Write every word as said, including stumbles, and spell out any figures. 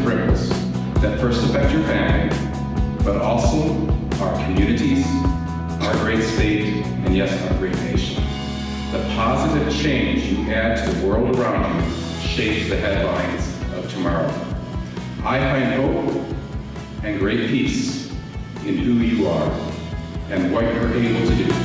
positive ripples that first affect your family, but also our communities, our great state, and yes, our great nation. The positive change you add to the world around you shapes the headlines of tomorrow. I find hope and great peace in who you are and what you're able to do.